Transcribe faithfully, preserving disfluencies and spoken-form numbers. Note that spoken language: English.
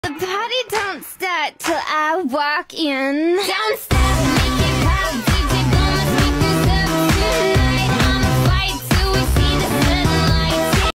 The party don't start till I walk in. Downstairs.